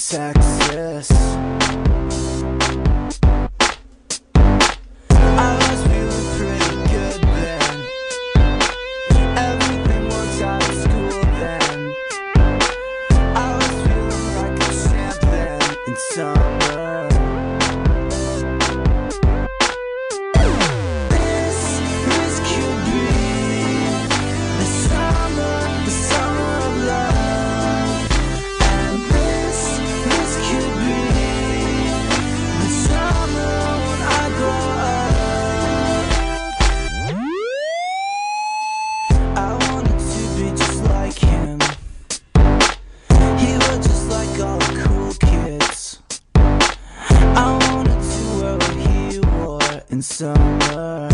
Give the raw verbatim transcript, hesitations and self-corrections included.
Texas. I was feeling pretty good then. Everything works out at school then. I was feeling like a champ then in summer. This, this could be the summer, the summer of love. And this, this could be the summer when I grow up. I wanted to be just like him. He was just like all the cool kids. I wanted to wear what he wore in summer.